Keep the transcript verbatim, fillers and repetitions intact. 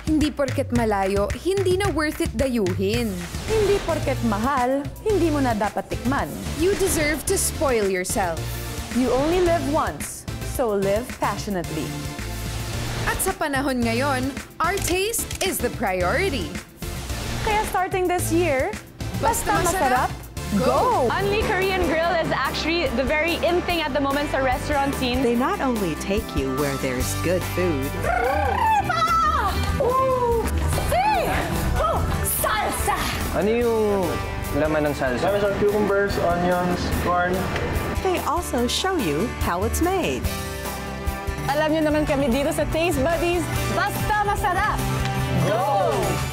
Hindi porket malayo, hindi na worth it dayuhin. Hindi porket mahal, hindi mo na dapat tikman. You deserve to spoil yourself. You only live once, so live passionately. At sa panahon ngayon, our taste is the priority. Kaya starting this year, Basta basta masarap, go! Unli Korean Grill is actually the very in thing at the moment sa restaurant scene. They not only take you where there's good food, Salsa! Ano yung laman ng salsa? Dami sa cucumbers, onions, corn. they also show you how it's made. Alam niyo naman kami dito sa Taste Buddies, basta masarap! Go!